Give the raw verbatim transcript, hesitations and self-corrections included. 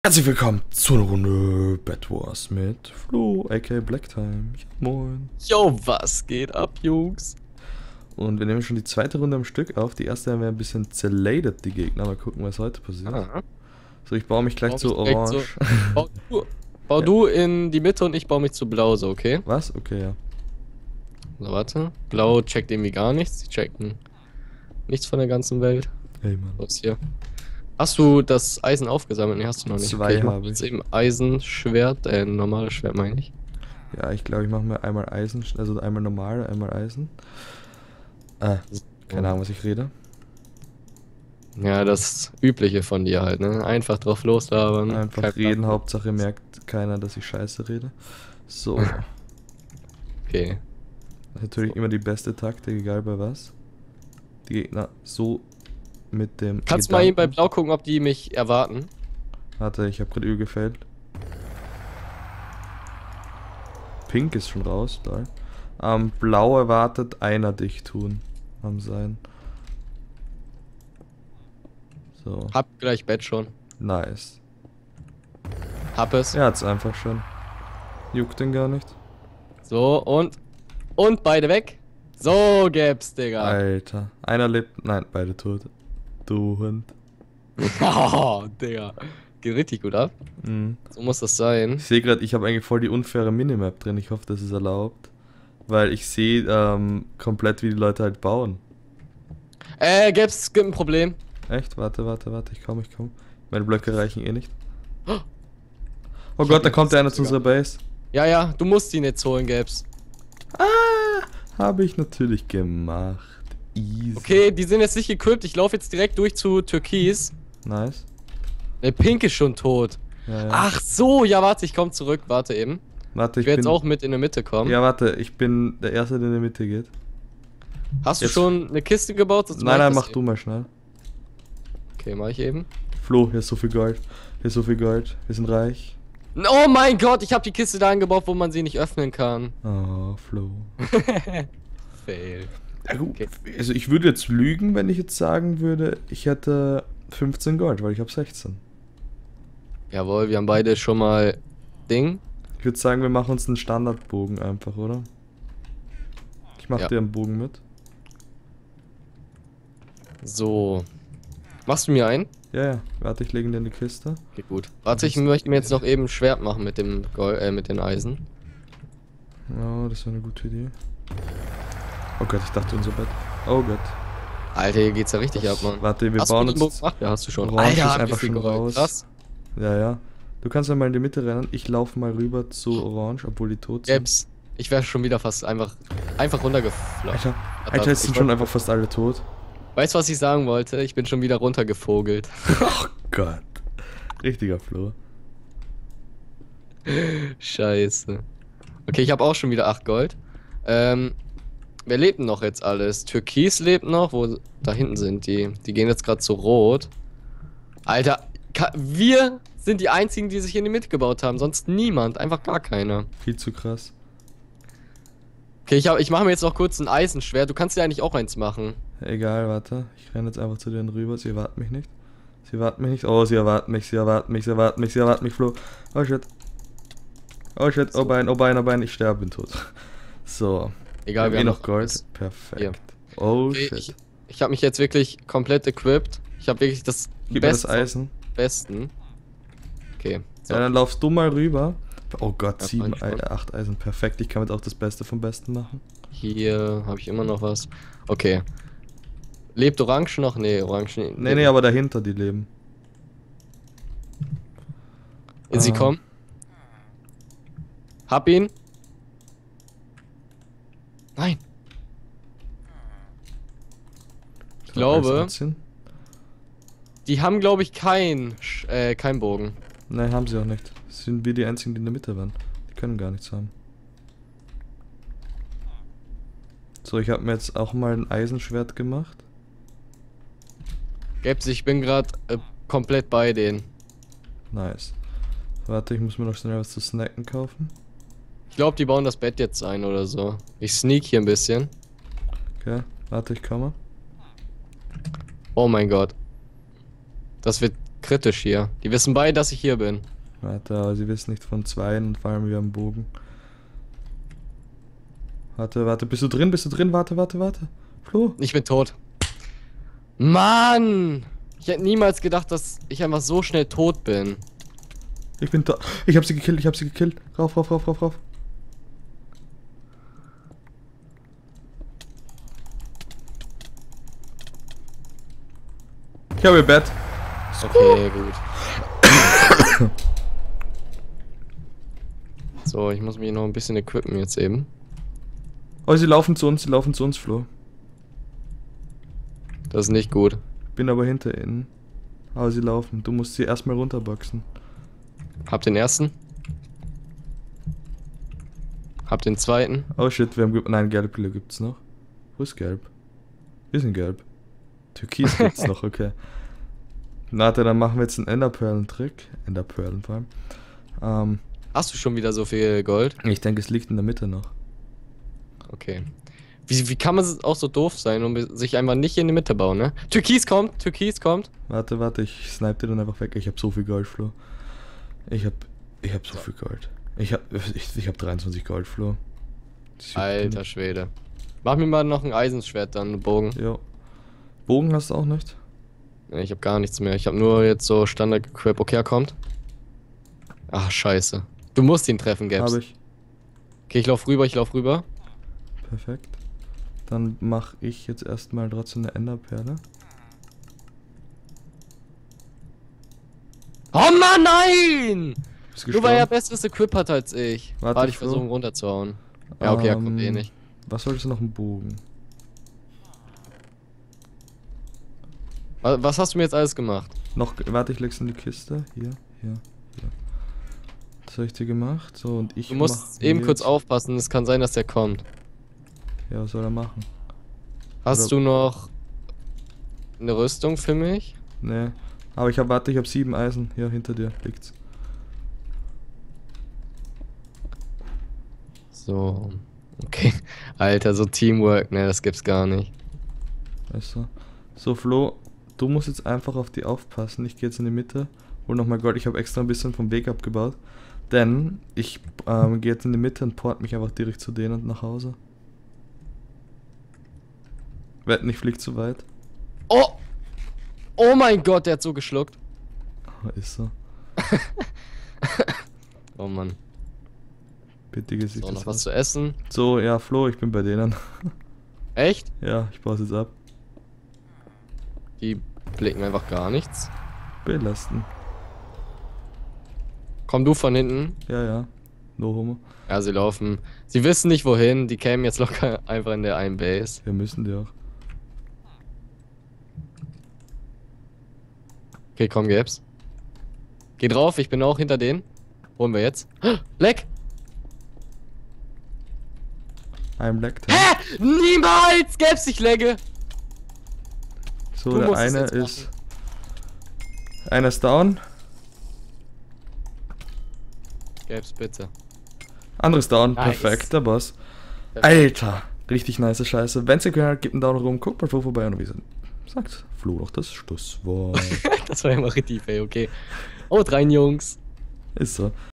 Herzlich willkommen zu einer Runde Bed Wars mit Flo, aka Blacktime. Ja, moin. Yo, was geht ab, Jungs? Und wir nehmen schon die zweite Runde am Stück auf. Die erste haben wir ein bisschen zerladet, die Gegner. Mal gucken, was heute passiert. Aha. So, ich baue mich gleich Bau zu mich direkt Orange. so- Bau, du, bau Ja. du in die Mitte und ich baue mich zu Blau, so, okay? Was? Okay, ja. So, warte. Blau checkt irgendwie gar nichts. Die checken nichts von der ganzen Welt. Hey, Mann. Was hier? Hast du das Eisen aufgesammelt? Nee, hast du noch nicht. Zwei ich mach habe jetzt ich. eben Eisenschwert, äh, normales Schwert meine ich. Ja, ich glaube, ich mache mir einmal Eisen, also einmal normal, einmal Eisen. Äh, keine Ahnung, was ich rede. Ja, das Übliche von dir halt, ne? Einfach drauf loslabern. Einfach Kein reden, Plan. Hauptsache merkt keiner, dass ich scheiße rede. So. Okay. Natürlich immer die beste Taktik, egal bei was. Die Gegner so mit dem. Kannst du mal eben bei Gedanken- Blau gucken, ob die mich erwarten? Warte, ich habe gerade Öl gefällt. Pink ist schon raus, da. Ähm, Blau erwartet einer dich tun. Am sein. So, Hab gleich Bett schon. nice. Hab es. Er hat's einfach schon. Juckt den gar nicht. So, und. Und beide weg. So gäb's, Digga. Alter. Einer lebt. Nein, beide tot. Du Hund. Oh, Digga. Geht richtig gut ab. Mhm. So muss das sein. Ich sehe gerade, ich habe eigentlich voll die unfaire Minimap drin. Ich hoffe, das ist erlaubt. Weil ich sehe ähm, komplett, wie die Leute halt bauen. Äh, gäb's gibt ein Problem. Echt? Warte, warte, warte. Ich komme, ich komme. Meine Blöcke reichen eh nicht. Oh Ich Gott, hab da ihn kommt einer fast zu unserer Base. Ja, ja, du musst ihn jetzt holen, gäb's. Ah, habe ich natürlich gemacht. Easy. Okay, die sind jetzt nicht equipped. Ich laufe jetzt direkt durch zu Türkis. Nice. Der Pink ist schon tot. Ja, ja. Ach so, ja, warte, ich komm zurück. Warte eben. Warte, Ich ich werde bin. jetzt auch mit in der Mitte kommen. Ja, warte, ich bin der Erste, der in der Mitte geht. Hast du jetzt- schon eine Kiste gebaut? Sonst Nein, ich nein, das mach eben. du mal schnell. Okay, mach ich eben. Flo, hier ist so viel Gold. Hier ist so viel Gold. Wir sind reich. Oh mein Gott, ich habe die Kiste da angebaut, wo man sie nicht öffnen kann. Oh, Flo. Fail. Ja, gut. Okay. Also ich würde jetzt lügen, wenn ich jetzt sagen würde, ich hätte fünfzehn Gold, weil ich habe sechzehn. Jawohl, wir haben beide schon mal Ding. Ich würde sagen, wir machen uns einen Standardbogen einfach, oder? Ich mach Ja. dir einen Bogen mit. So. Machst du mir ein? Ja, ja. Warte, ich lege ihn dir in die Kiste. Okay, gut. Warte, ich möchte mir jetzt noch eben ein Schwert machen mit dem Gold, äh, mit den Eisen. Ja, das wäre eine gute Idee. Oh Gott, ich dachte unser Bett. Oh Gott. Alter, hier geht's ja richtig ab, Mann. Warte, wir Hast du bauen den Bogen uns. gemacht? Ja, hast du schon. Orange ist haben wir einfach viel schon Gold. raus. Krass. Ja, ja. Du kannst ja mal in die Mitte rennen. Ich laufe mal rüber zu Orange, obwohl die tot sind. Gaps. Ich wäre schon wieder fast einfach, einfach runtergeflogen. Alter, Alter, jetzt sind schon einfach fast alle tot. Weißt du, was ich sagen wollte? Ich bin schon wieder runtergevogelt. Oh Gott. Richtiger Flo. Scheiße. Okay, ich habe auch schon wieder acht Gold. Ähm, wer lebt denn noch jetzt alles? Türkis lebt noch, wo da hinten sind die. Die gehen jetzt gerade zu Rot. Alter, ka- wir sind die einzigen, die sich in die Mitte gebaut haben, sonst niemand, einfach gar keiner. Viel zu krass. Okay, ich, hab- ich mache mir jetzt noch kurz ein Eisenschwert. Du kannst dir eigentlich auch eins machen. Egal, warte. Ich renne jetzt einfach zu denen rüber. Sie erwarten mich nicht. Sie erwarten mich nicht. Oh, sie erwarten mich, sie erwarten mich, sie erwarten mich, sie erwarten mich, Flo. Oh shit. Oh shit, oh So. Bein, oh Bein, oh Bein, ich sterbe, bin tot. So. Egal, wir wir haben eh haben noch Gold. alles. Perfekt. Hier. Oh Okay, shit. ich ich habe mich jetzt wirklich komplett equipped. Ich habe wirklich das Gib mir das Beste vom Eisen. Besten. Okay. So. Ja, dann laufst du mal rüber. Oh Gott, Ja, sieben, mach ich schon. Ei- acht Eisen. Perfekt. Ich kann jetzt auch das Beste vom Besten machen. Hier habe ich immer noch was. Okay. Lebt Orange noch? Nee, Orange. Nee, nee, aber dahinter die leben. Sie Ah. kommen. Hab ihn. Nein. Ich glaube, die haben, glaube ich, kein, Sch- äh, kein Bogen. Nein, haben sie auch nicht. Sind wir die einzigen, die in der Mitte waren. Die können gar nichts haben. So, ich habe mir jetzt auch mal ein Eisenschwert gemacht. Gaps, ich bin gerade äh, komplett bei denen. Nice. Warte, ich muss mir noch schnell was zu snacken kaufen. Ich glaube, die bauen das Bett jetzt ein oder so. Ich sneak hier ein bisschen. Okay, warte, ich komme. Oh mein Gott. Das wird kritisch hier. Die wissen beide, dass ich hier bin. Warte, aber sie wissen nicht von zwei und vor allem wir haben Bogen. Warte, warte, bist du drin? Bist du drin? Warte, warte, warte. Flo? Ich bin tot. Mann! Ich hätte niemals gedacht, dass ich einfach so schnell tot bin. Ich bin da. Ich hab sie gekillt, ich hab sie gekillt. Rauf, rauf, rauf, rauf, rauf. Ich habe ihr Bett. Okay, gut. So, ich muss mich noch ein bisschen equippen jetzt eben. Oh, sie laufen zu uns, sie laufen zu uns, Flo. Das ist nicht gut. Bin aber hinter ihnen. Aber sie laufen. Du musst sie erstmal runterboxen. Hab den ersten. Hab den zweiten. Oh shit, wir haben... ge- Nein, gelb gibt's noch. Wo ist gelb? Wir sind gelb. Türkis gibt's noch, okay. Warte, dann machen wir jetzt einen Enderperlen-Trick. Enderperlen vor allem. Ähm, Hast du schon wieder so viel Gold? ich denke, es liegt in der Mitte noch. Okay. Wie, wie kann man auch so doof sein und sich einfach nicht in die Mitte bauen, ne? Türkis kommt, Türkis kommt. Warte, warte, ich snipe dir dann einfach weg. Ich hab so viel Gold, Flo. Ich hab... Ich hab so viel Gold. Ich hab... Ich, ich hab dreiundzwanzig Gold, Flo. Alter Schwede. Mach mir mal noch ein Eisenschwert dann, einen Bogen. Jo. Bogen hast du auch nicht? Nee, ich hab gar nichts mehr. Ich hab nur jetzt so Standard-Equip. Okay, er kommt. Ach, scheiße. Du musst ihn treffen, Gaps. Hab ich. Okay, ich lauf rüber, ich lauf rüber. Perfekt. Dann mach ich jetzt erstmal trotzdem eine Enderperle. Oh Mann, nein! Bist Nur weil er gestorben? besseres Equip hat als ich. Warte, Warte, ich Flo. versuche ihn runterzuhauen. Ja, okay, er kommt eh Ähm, nicht. Was solltest du noch? Einen Bogen? Wa- Was hast du mir jetzt alles gemacht? Noch, warte, ich leg's in die Kiste. Hier, hier, hier. Das habe ich dir gemacht. So, und ich Du musst mach eben mir kurz jetzt- aufpassen, es kann sein, dass der kommt. Ja, was soll er machen? Hast Oder- du noch eine Rüstung für mich? Nee. Aber ich hab, warte, ich hab sieben Eisen. Hier, hinter dir liegt's. So. Okay. Alter, so Teamwork, ne, das gibt's gar nicht. Weißt du? So, Flo, du musst jetzt einfach auf die aufpassen. Ich gehe jetzt in die Mitte. Hol nochmal Gold. Ich habe extra ein bisschen vom Weg abgebaut. Denn ich ähm, gehe jetzt in die Mitte und port mich einfach direkt zu denen und nach Hause. Wetten, ich flieg zu weit. Oh! Oh mein Gott, der hat so geschluckt. Oh, ist so. Oh Mann. Bitte Gesicht. So, noch was zu essen. So, ja, Flo, ich bin bei denen. Echt? Ja, ich baue es jetzt ab. Die blicken einfach gar nichts. Belasten. Komm du von hinten. Ja, ja. No homo. Ja, sie laufen. Sie wissen nicht wohin. Die kämen jetzt locker einfach in der einen Base. Wir müssen die auch. Okay, komm, Gabs. Geh drauf, ich bin auch hinter denen. Holen wir jetzt. Leck! I'm lecked. Hä? Niemals! Gabs, ich legge! So, Du der musst es eine jetzt machen. ist. Einer ist down. Gabs, bitte. Anderes down. Nice. Perfekt, der Boss. Perfekt. Alter. Richtig nice Scheiße. Wenn's ihr könnt, gebt einen Daumen nach oben. Guckt mal Flo vorbei und wie gesagt. Sagt Flo doch das Schlusswort. Das war immer richtig, ey, okay. Haut rein, Jungs. Ist so.